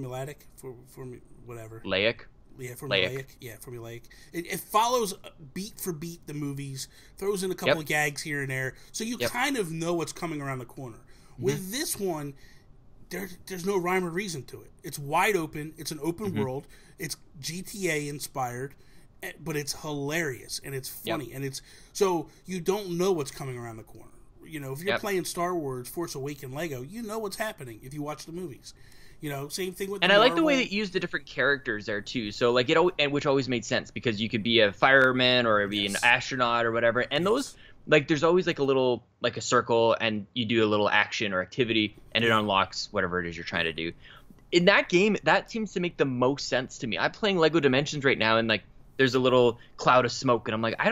whatever. Laic. Yeah, formulaic. Yeah, formulaic. It follows beat for beat the movies, throws in a couple of gags here and there, so you kind of know what's coming around the corner. With this one, there's no rhyme or reason to it. It's wide open. It's an open world. It's GTA inspired, but it's hilarious and it's funny and it's so you don't know what's coming around the corner. You know, if you're playing Star Wars Force Awakens Lego, you know what's happening if you watch the movies. You know, same thing with. And I like the way that you use the different characters there too. So like which always made sense because you could be a fireman or be an astronaut or whatever. And those like there's always like a little like a circle and you do a little action or activity and it unlocks whatever it is you're trying to do. In that game, that seems to make the most sense to me. I'm playing Lego Dimensions right now and like there's a little cloud of smoke and I'm like, I don't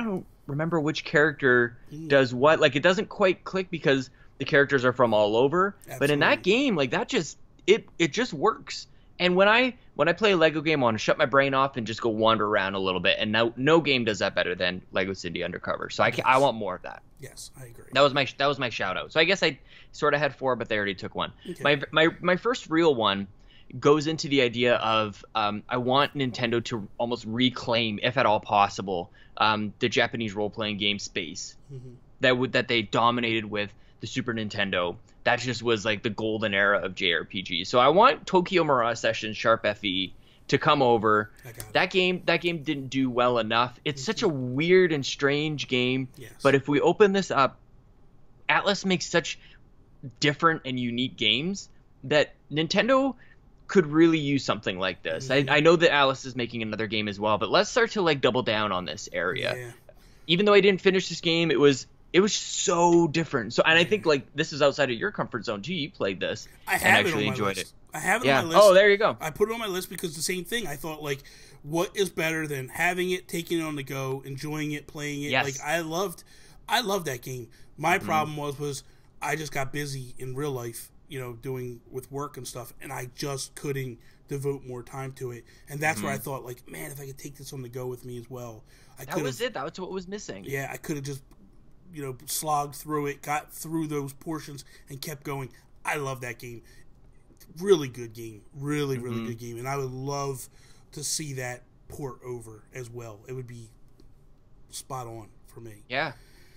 remember which character does what. Like, it doesn't quite click because the characters are from all over. Absolutely. But in that game, like, that just it just works. And when I play a Lego game, I want to shut my brain off and just go wander around a little bit. And no game does that better than Lego City Undercover. So I want more of that. Yes, I agree. That was my shout out. So I guess I sort of had 4, but they already took 1. Okay. My first real one goes into the idea of I want Nintendo to almost reclaim, if at all possible, the Japanese role playing game space that they dominated with the Super Nintendo. That just was like the golden era of JRPG. So I want Tokyo Mirage Sessions Sharp FE to come over. That game didn't do well enough. It's such a weird and strange game. Yes. But if we open this up, Atlas makes such different and unique games that Nintendo could really use something like this. I know that Atlas is making another game as well, but let's start to like double down on this area. Yeah. Even though I didn't finish this game, it was so different. So, and I think like this is outside of your comfort zone too. You played this and actually enjoyed it. I have it on my list. Oh, there you go. I put it on my list because the same thing. I thought, like, what is better than having it, taking it on the go, enjoying it, playing it? Yes. Like, I loved that game. My problem was I just got busy in real life, doing with work and stuff, and I just couldn't devote more time to it. And that's where I thought, like, man, if I could take this on the go with me as well, That was it. That was what was missing. Yeah, I could have just, slogged through it, got through those portions, and kept going. I love that game. Really good game. Really, really good game. And I would love to see that port over as well. It would be spot on for me. Yeah.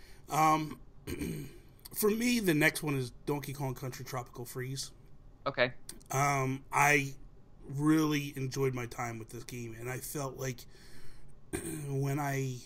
For me, the next one is Donkey Kong Country Tropical Freeze. Okay. I really enjoyed my time with this game, and I felt like when I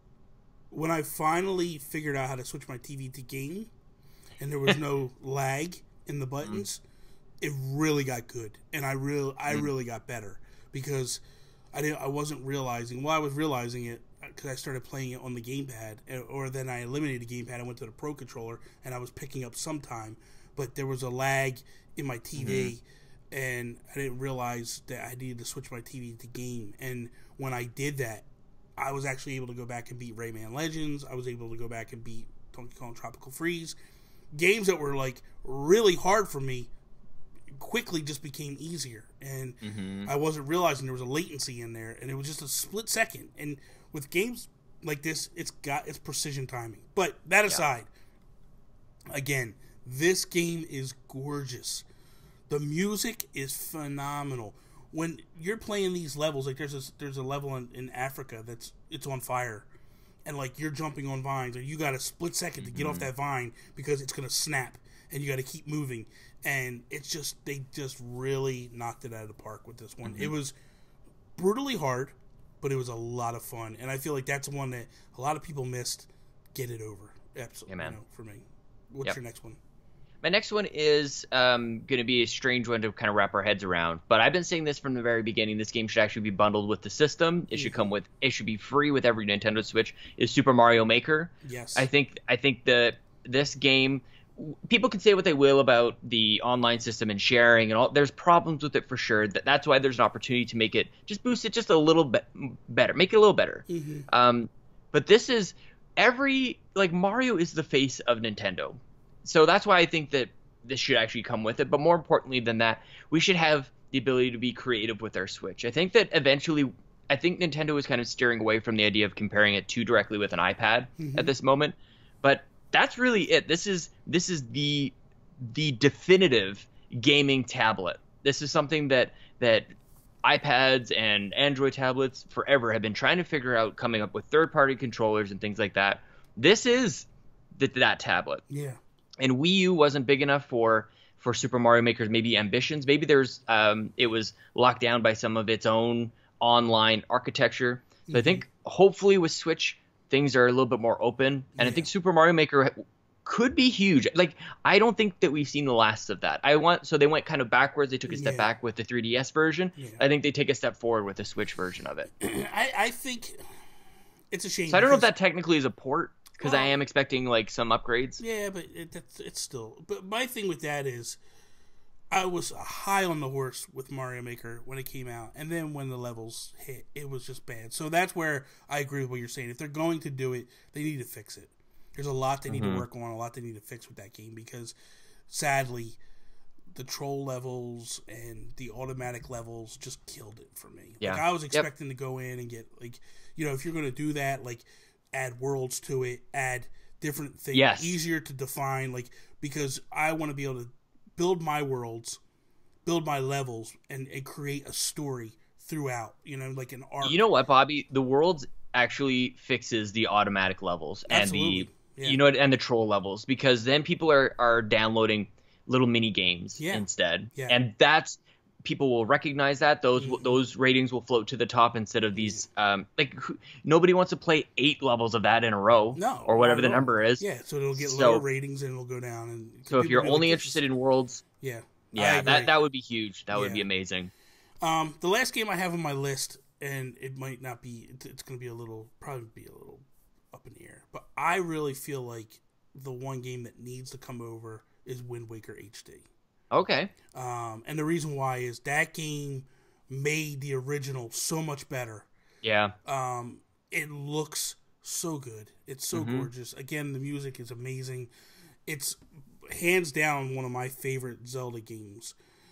finally figured out how to switch my TV to game, and there was no lag in the buttons, it really got good, and I really got better because I wasn't realizing. Well, I was realizing it because I started playing it on the gamepad, or then I eliminated the gamepad and went to the Pro Controller, and I was picking up some time, but there was a lag in my TV, and I didn't realize that I needed to switch my TV to game. And when I did that, I was actually able to go back and beat Rayman Legends. I was able to go back and beat Donkey Kong Tropical Freeze. Games that were like really hard for me quickly just became easier, and I wasn't realizing there was a latency in there, and it was just a split second. And with games like this, it's precision timing. But that aside, again, this game is gorgeous. The music is phenomenal. When you're playing these levels, like there's a level in Africa it's on fire, and like you're jumping on vines, and you got a split second to get off that vine because it's gonna snap, and you got to keep moving. And they just really knocked it out of the park with this one. It was brutally hard, but it was a lot of fun, and I feel like that's one that a lot of people missed. Get it over, absolutely. Yeah, man. For me. What's your next one? My next one is going to be a strange one to kind of wrap our heads around, but I've been saying this from the very beginning. This game should actually be bundled with the system. It should be free with every Nintendo Switch. Is Super Mario Maker? Yes. I think that this game, people can say what they will about the online system and sharing and all. There's problems with it for sure. That's why there's an opportunity to make it, just boost it just a little bit better, make it a little better. But this is Mario is the face of Nintendo. So that's why I think that this should actually come with it. But more importantly than that, we should have the ability to be creative with our Switch. I think that eventually, Nintendo is kind of steering away from the idea of comparing it too directly with an iPad at this moment. But that's really it. This is the definitive gaming tablet. This is something that iPads and Android tablets forever have been trying to figure out, coming up with third-party controllers and things like that. This is that tablet. Yeah. And Wii U wasn't big enough for Super Mario Maker's maybe ambitions. Maybe it was locked down by some of its own online architecture. So I think hopefully with Switch things are a little bit more open, and I think Super Mario Maker could be huge. Like, I don't think that we've seen the last of that. So they went kind of backwards. They took a step back with the 3DS version. Yeah. I think they take a step forward with the Switch version of it. I think it's a shame. So I don't know if that technically is a port, because I am expecting like some upgrades. Yeah, but it's still. But my thing with that is, I was high on the horse with Mario Maker when it came out, and then when the levels hit, it was just bad. So that's where I agree with what you're saying. If they're going to do it, they need to fix it. There's a lot they need to work on, a lot they need to fix with that game, because sadly, the troll levels and the automatic levels just killed it for me. Yeah. Like, I was expecting to go in and get, like, you know, if you're going to do that, like, add worlds to it, add different things, easier to define, like, because I want to be able to build my worlds, build my levels, and create a story throughout, you know, like an arc. You know what, Bobby? The worlds actually fixes the automatic levels and and the troll levels, because then people are downloading little mini games instead. Yeah. And that's, people will recognize that those ratings will float to the top instead of these nobody wants to play 8 levels of that in a row, or whatever the number is. Yeah, so it'll get lower ratings and it'll go down. And so if you're only interested in worlds, that would be huge. That would be amazing. The last game I have on my list, and it might not be, it's going to be probably be a little up in the air, but I really feel like the one game that needs to come over is Wind Waker HD. Okay. And the reason why is that game made the original so much better. Yeah. It looks so good. It's so gorgeous. Again, the music is amazing. It's hands down one of my favorite Zelda games.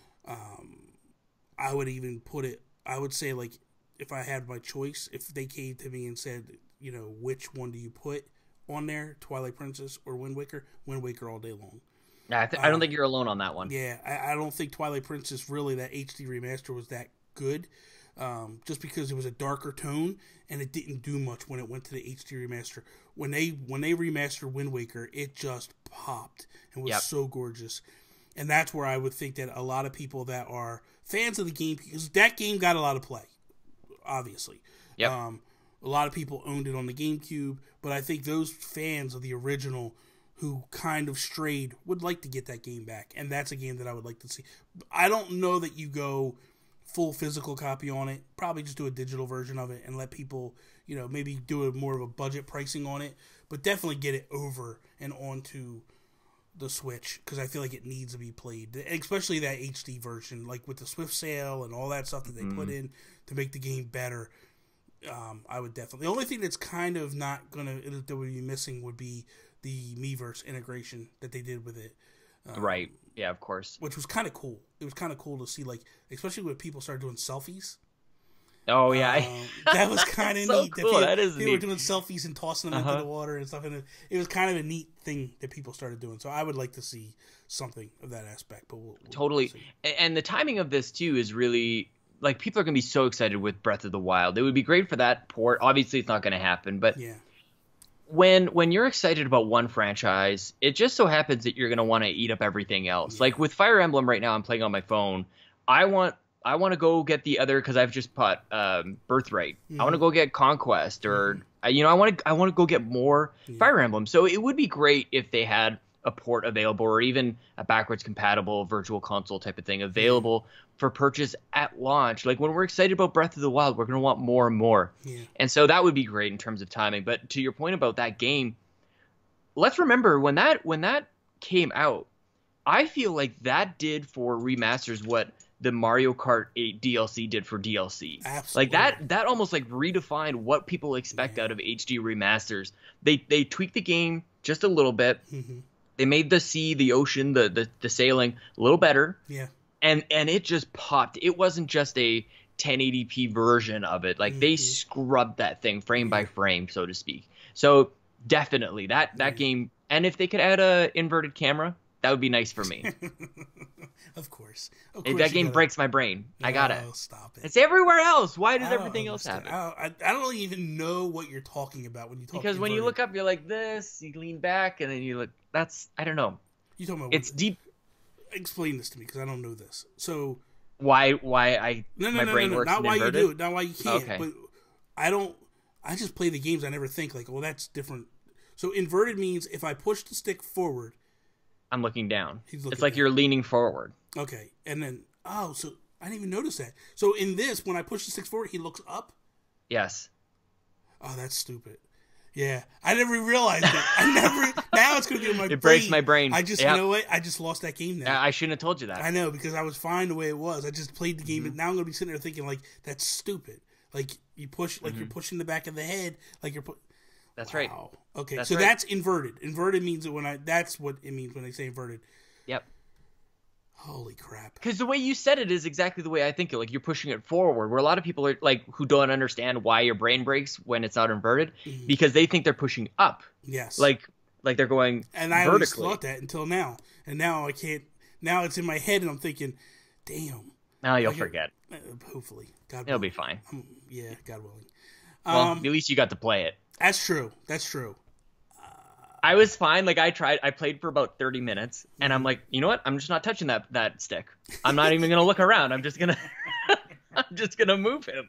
I would even put it, I would say, like, if I had my choice, if they came to me and said, you know, which one do you put on there, Twilight Princess or Wind Waker all day long. I don't think you're alone on that one. Yeah, I don't think Twilight Princess, really, that HD remaster was that good, just because it was a darker tone, and it didn't do much when it went to the HD remaster. When they remastered Wind Waker, it just popped and was so gorgeous. And that's where I would think that a lot of people that are fans of the game, because that game got a lot of play, obviously. Yep. A lot of people owned it on the GameCube, but I think those fans of the original who kind of strayed would like to get that game back, and that's a game that I would like to see. I don't know that you go full physical copy on it. Probably just do a digital version of it and let people, you know, maybe do more of a budget pricing on it, but definitely get it over and onto the Switch, because I feel like it needs to be played, especially that HD version, like with the Swift sale and all that stuff that they put in to make the game better. I would definitely. The only thing that's kind of not gonna, that would be missing, would be the Miiverse integration that they did with it. Right. Yeah, of course. Which was kind of cool. It was kind of cool to see, like, especially when people started doing selfies. Oh, yeah. That was kind of so neat. Cool. That is they neat. were doing selfies and tossing them into the water and stuff. And it was kind of a neat thing that people started doing. So I would like to see something of that aspect. But we'll totally. see. And the timing of this, too, is really, like, people are going to be so excited with Breath of the Wild. It would be great for that port. Obviously, it's not going to happen. But yeah. When you're excited about one franchise, it just so happens that you're going to want to eat up everything else. Yeah. Like with Fire Emblem right now, I'm playing on my phone. I want to go get the other, because I've just bought Birthright. I want to go get Conquest, or I want to go get more Fire Emblem. So it would be great if they had a port available, or even a backwards compatible virtual console type of thing available for purchase at launch. Like when we're excited about Breath of the Wild, we're going to want more and more. Yeah. And so that would be great in terms of timing. But to your point about that game, let's remember when that came out, I feel like that did for remasters what the Mario Kart 8 DLC did for DLC. Absolutely. Like that almost like redefined what people expect out of HD remasters. They tweaked the game just a little bit. They made the sea, the ocean, the sailing a little better. Yeah. And it just popped. It wasn't just a 1080p version of it. Like they scrubbed that thing frame by frame, so to speak. So definitely that game. And if they could add a inverted camera, that would be nice for me. Of course. That game breaks my brain. I got it. Stop it. It's everywhere else. Why does everything else have it? I don't even know what you're talking about when you talk. Because when you look up, you're like this. You lean back, and then you look. I don't know. You talking about? It's deep. Explain this to me, because I don't know this. So my brain works not why inverted? you do it, not why you can't. Okay. But I just play the games. I never think like, well, that's different. So inverted means if I push the stick forward, I'm looking down. It's like you're leaning forward. Okay, and then so I didn't even notice that. So in this, when I push the stick forward, he looks up. Yes. Oh, that's stupid. Yeah, I never realized it. Now it's going to be in my brain. It breaks my brain. You know what? I just lost that game now. I shouldn't have told you that. I know, because I was fine the way it was. I just played the game, and now I'm going to be sitting there thinking, like, that's stupid. Like, you push, like you're pushing the back of the head, like you're That's right. Okay, That's so right. that's inverted. Inverted means that that's what it means when they say inverted. Yep. Holy crap. Because the way you said it is exactly the way I think it. Like, you're pushing it forward, where a lot of people are, like, who don't understand why your brain breaks when it's not inverted, because they think they're pushing up. Yes. Like they're going and I vertically. always thought that until now. And now I can't. Now it's in my head, and I'm thinking, damn. Now you'll forget. Hopefully. God It'll willing. be fine. Yeah, God willing. Well, at least you got to play it. That's true. I was fine. Like, I played for about 30 minutes, and I'm like, you know what? I'm just not touching that stick. I'm not even going to look around. I'm just going to move him.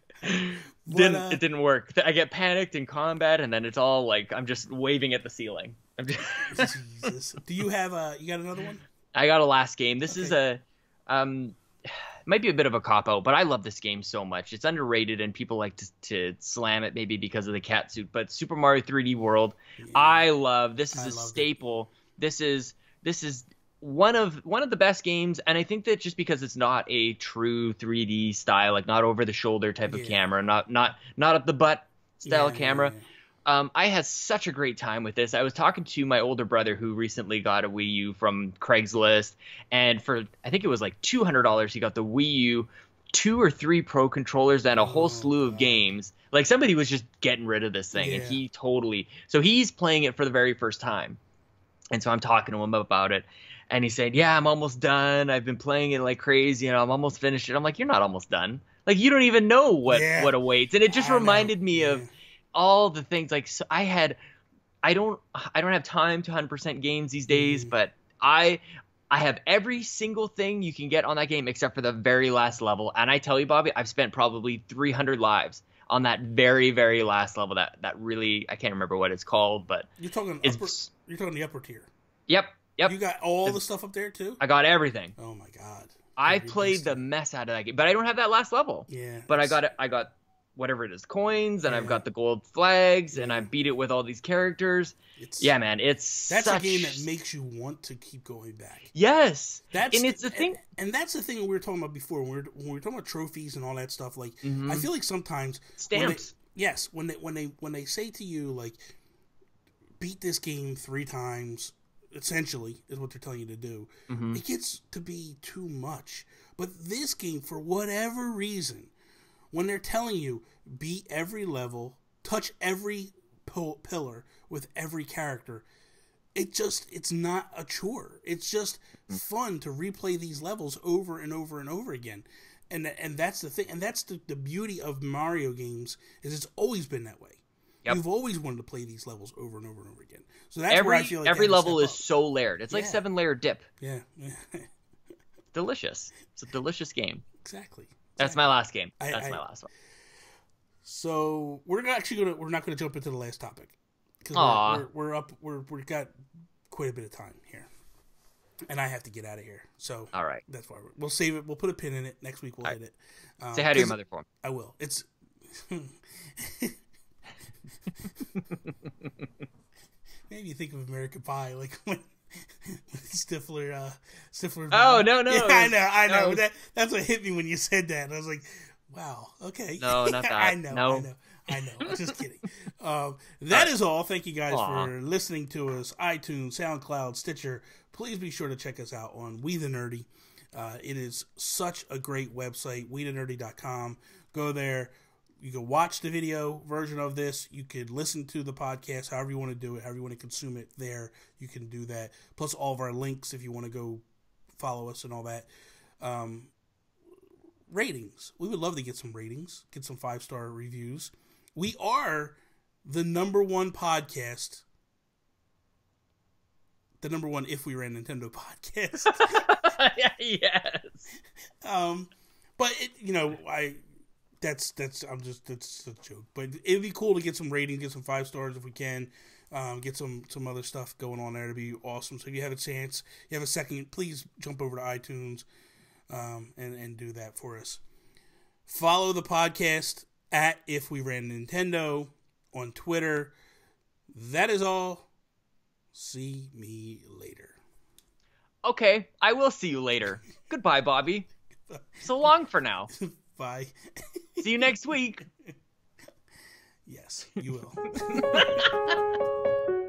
It didn't work. I get panicked in combat, and then it's all like, I'm just waving at the ceiling. Jesus. Do you have you got another one? I got a last game. This is might be a bit of a cop-out, but I love this game so much. It's underrated, and people like to slam it maybe because of the cat suit. But Super Mario 3D World, I love. This is a staple. This is one of the best games, and I think that just because it's not a true 3D style, like not over the shoulder type of camera, not up the butt style camera. I had such a great time with this. I was talking to my older brother who recently got a Wii U from Craigslist, and for I think it was like $200, he got the Wii U, 2 or 3 Pro controllers, and a whole slew of games. Like, somebody was just getting rid of this thing, and so he's playing it for the very first time. And so I'm talking to him about it, and he said, yeah, I'm almost done. I've been playing it like crazy, and I'm almost finished it. I'm like, you're not almost done. Like, you don't even know what awaits. And it just reminded me of all the things. Like, so I don't have time to 100% games these days, but I have every single thing you can get on that game except for the very last level. And I tell you, Bobby, I've spent probably 300 lives on that very, very last level. That really, I can't remember what it's called, but you're talking the upper tier. Yep. You got all the stuff up there too? I got everything. Oh my god. I played the mess out of that game, but I don't have that last level. Yeah. But I got whatever it is, coins, and I've got the gold flags, and I beat it with all these characters. That's a game that makes you want to keep going back. Yes, it's the thing, and that's the thing we were talking about before when we were talking about trophies and all that stuff. Like, I feel like sometimes stamps. When they say to you, like, beat this game 3 times, essentially is what they're telling you to do. It gets to be too much. But this game, for whatever reason, when they're telling you beat every level, touch every pillar with every character, it's not a chore. It's just fun to replay these levels over and over and over again. And that's the thing. And that's the beauty of Mario games, is it's always been that way. Yep. You've always wanted to play these levels over and over and over again. So that's where I feel like every level is so layered. It's like 7-layer dip. Yeah. Delicious. It's a delicious game. Exactly. That's my last game. That's my last one. So we're not gonna jump into the last topic, because we've got quite a bit of time here, and I have to get out of here. So all right, that's why we'll save it. We'll put a pin in it. Next week we'll hit it. Say hi to your mother for me. I will. It's maybe you think of American Pie, like when Stifler. Oh no! Yeah, I know. No. That's what hit me when you said that. And I was like, wow, okay. No, not that. I know. Just kidding. That is all. Thank you guys for listening to us. iTunes, SoundCloud, Stitcher. Please be sure to check us out on We the Nerdy. It is such a great website, WeTheNerdy.com. Go there. You can watch the video version of this. You could listen to the podcast however you want to do it, however you want to consume it there. You can do that. Plus all of our links if you want to go follow us and all that. Ratings. We would love to get some ratings, get some 5-star reviews. We are the #1 podcast. The #1 If We Ran Nintendo podcast. Yes. But that's a joke. But it'd be cool to get some ratings, get some 5 stars if we can. Get some other stuff going on there. It'd be awesome. So if you have a chance, you have a second, please jump over to iTunes and do that for us. Follow the podcast at If We Ran Nintendo on Twitter. That is all. See me later. Okay, I will see you later. Goodbye, Bobby. So long for now. Bye. See you next week. Yes, you will.